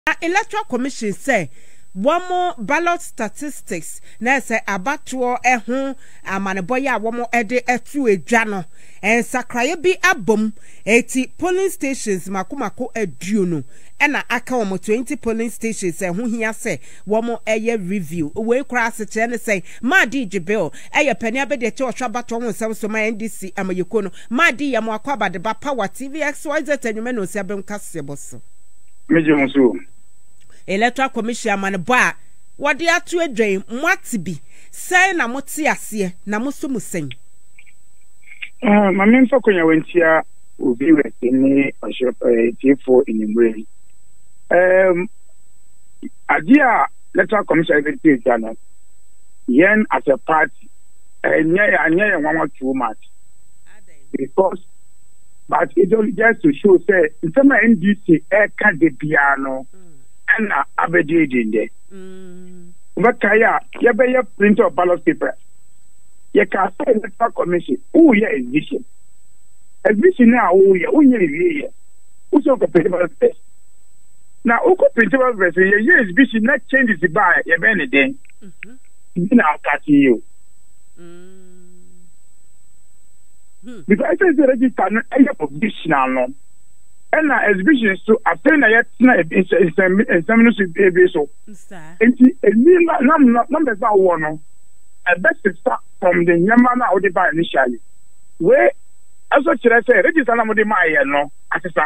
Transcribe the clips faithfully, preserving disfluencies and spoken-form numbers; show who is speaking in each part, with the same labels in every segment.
Speaker 1: Electoral Commission say one more ballot statistics na say abatuo ehun amaneboya one more ede etu edwano en sakraye bi abom eighty polling stations makomako aduonu ena aka omo twenty polling stations ehun hia say one more eye review we kra se che ne say madi jibil eye pani abede che ohwa bato ho nsem so ma N D C amayeko no madi ya mo akwaba de ba power T V X Y Z anyume no si abem kase boso
Speaker 2: meje musu
Speaker 1: Electoral Commission man ba wode atu adwan mwati bi say na moti ase na muso musen
Speaker 2: ah ma men fokonya wentia obi we ni osho inimre um adia Electoral Commission executive jana yen as a party enya anya one too much because but it only just to show say some N D C e ka de biano na abedi dinde mm bakaya ya be ya print of ballot paper ya ka say Electoral Commission who ya exhibition exhibition na who ya who ya wie uso ko paper test na uko print of paper ya ya exhibition na change the buy ya be ne den mhm na akati you mm because I say register na ya publication no and exhibition so I think I na examine so be so enti eni na number za wo no a best start from the nyama na odi buy initially we aso kire say register na mo de ma ye no asesa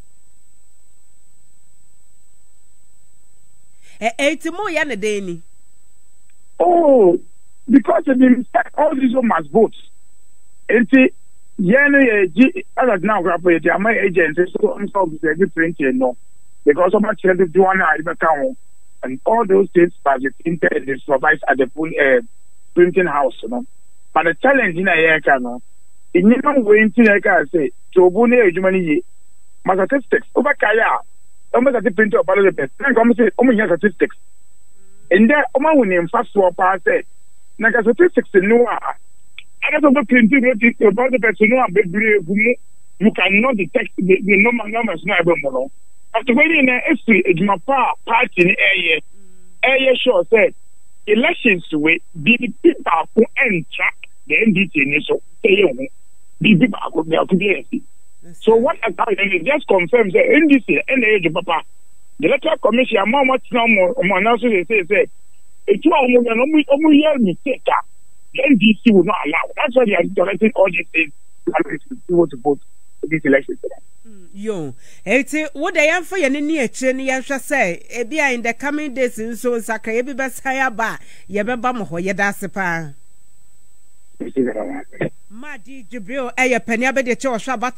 Speaker 1: eh enti mo ya na dey ni
Speaker 2: oh because the all these must vote enti yen ye as now grab it am agent so I'm so different no because of much to do one I become and all those things by the printed is provided at the full uh, printing house no but the challenge in a year can in no way to like I say to bone ejumani ye my statistics over kaya almost at the printer of ballot paper then come say oh my statistics and there omo we name fast for pass say na statistics no I don't know printing about the person you cannot detect the, the normal numbers now evermore. After waiting in history, it's my party in the area. Area sure said elections way the people who enter the N D C so the people could be. So what I can just confirm the N D C and the age of Papa. The Electoral Commission among much no more announcers they say say it's one more year mistake. The N D C will not allow. That's why they are directing all these things to vote for this election.
Speaker 1: Mm, yo, eti what they am for your near chin, you shall say, Ebia in the coming days in so Saka, every best higher bar, Yabam, Yadasipa. Madi Jibril, a penny, but the church,